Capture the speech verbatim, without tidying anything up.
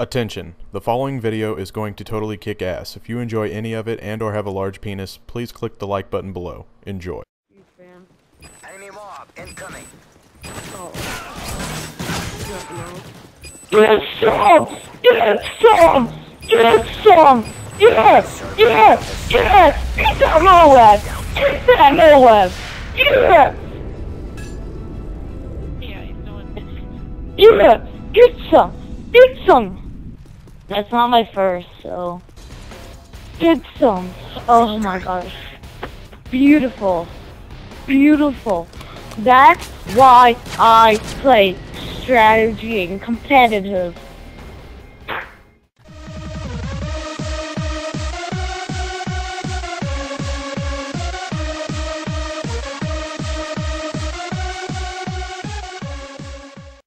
Attention, the following video is going to totally kick ass. If you enjoy any of it and or have a large penis, please click the like button below. Enjoy. Enemy M O A B incoming. Oh. Yes, some! Yes, some! Yes, some! Yes! Yes! Yes! Get that M O A B! Get that M O A B! Yes! Yeah, he's doing this. Yeah! Get some! Get some! That's not my first, so... Get some! Oh my gosh. Beautiful. Beautiful. That's why I play strategy and competitive.